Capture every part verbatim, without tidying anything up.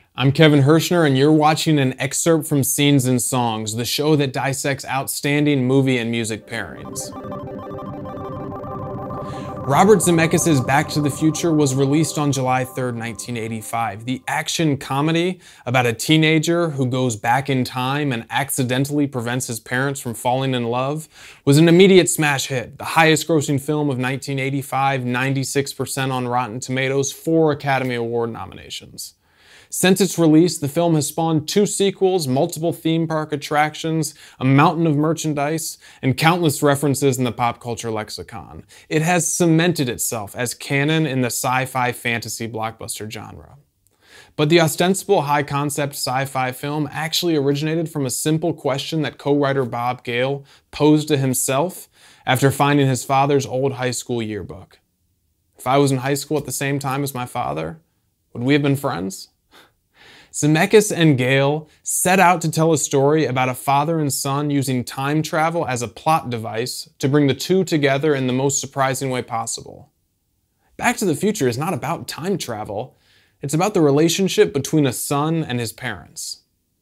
I'm Kevin Hirschner, and you're watching an excerpt from Scenes and Songs, the show that dissects outstanding movie and music pairings. Robert Zemeckis' Back to the Future was released on July third, nineteen eighty-five. The action comedy about a teenager who goes back in time and accidentally prevents his parents from falling in love was an immediate smash hit. The highest grossing film of nineteen eighty-five, ninety-six percent on Rotten Tomatoes, four Academy Award nominations. Since its release, the film has spawned two sequels, multiple theme park attractions, a mountain of merchandise, and countless references in the pop culture lexicon. It has cemented itself as canon in the sci-fi fantasy blockbuster genre. But the ostensible high-concept sci-fi film actually originated from a simple question that co-writer Bob Gale posed to himself after finding his father's old high school yearbook. If I was in high school at the same time as my father, would we have been friends? Zemeckis and Gale set out to tell a story about a father and son using time travel as a plot device to bring the two together in the most surprising way possible. Back to the Future is not about time travel, it's about the relationship between a son and his parents.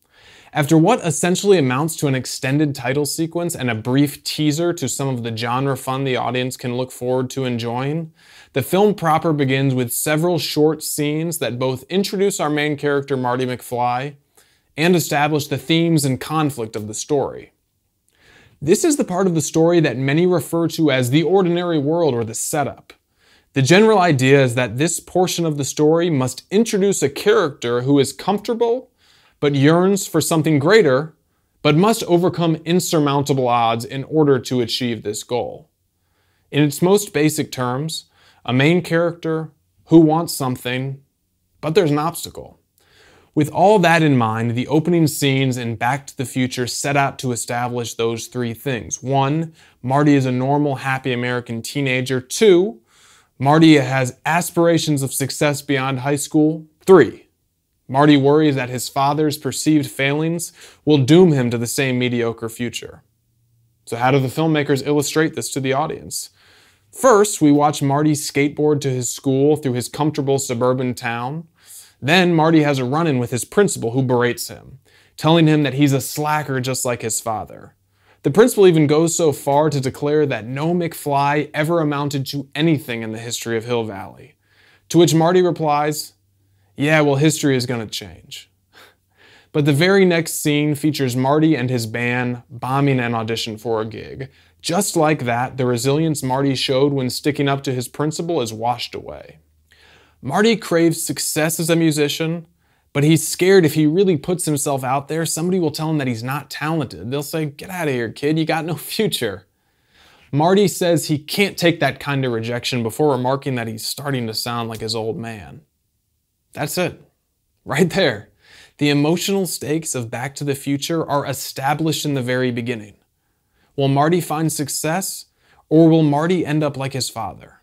After what essentially amounts to an extended title sequence and a brief teaser to some of the genre fun the audience can look forward to enjoying, the film proper begins with several short scenes that both introduce our main character Marty McFly and establish the themes and conflict of the story. This is the part of the story that many refer to as the ordinary world or the setup. The general idea is that this portion of the story must introduce a character who is comfortable but yearns for something greater, but must overcome insurmountable odds in order to achieve this goal. In its most basic terms, a main character who wants something, but there's an obstacle. With all that in mind, the opening scenes in Back to the Future set out to establish those three things. One, Marty is a normal, happy American teenager. Two, Marty has aspirations of success beyond high school. Three, Marty worries that his father's perceived failings will doom him to the same mediocre future. So how do the filmmakers illustrate this to the audience? First, we watch Marty skateboard to his school through his comfortable suburban town. Then Marty has a run-in with his principal who berates him, telling him that he's a slacker just like his father. The principal even goes so far to declare that no McFly ever amounted to anything in the history of Hill Valley. To which Marty replies, "Yeah, well, history is going to change." But the very next scene features Marty and his band bombing an audition for a gig. Just like that, the resilience Marty showed when sticking up to his principal is washed away. Marty craves success as a musician, but he's scared if he really puts himself out there, somebody will tell him that he's not talented. They'll say, "Get out of here, kid, you got no future." Marty says he can't take that kind of rejection before remarking that he's starting to sound like his old man. That's it. Right there. The emotional stakes of Back to the Future are established in the very beginning. Will Marty find success, or will Marty end up like his father?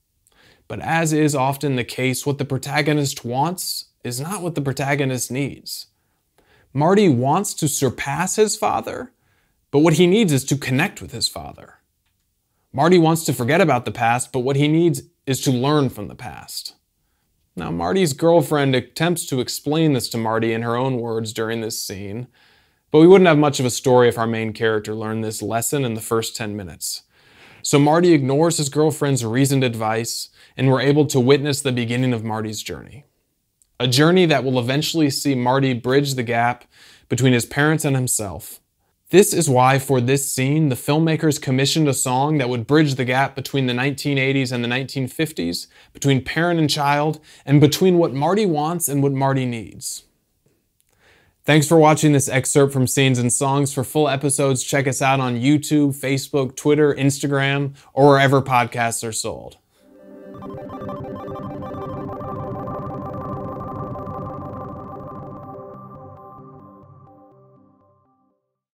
But as is often the case, what the protagonist wants is not what the protagonist needs. Marty wants to surpass his father, but what he needs is to connect with his father. Marty wants to forget about the past, but what he needs is to learn from the past. Now, Marty's girlfriend attempts to explain this to Marty in her own words during this scene, but we wouldn't have much of a story if our main character learned this lesson in the first ten minutes. So Marty ignores his girlfriend's reasoned advice, and we're able to witness the beginning of Marty's journey. A journey that will eventually see Marty bridge the gap between his parents and himself. This is why, for this scene, the filmmakers commissioned a song that would bridge the gap between the nineteen eighties and the nineteen fifties, between parent and child, and between what Marty wants and what Marty needs. Thanks for watching this excerpt from Scenes and Songs. For full episodes, check us out on YouTube, Facebook, Twitter, Instagram, or wherever podcasts are sold.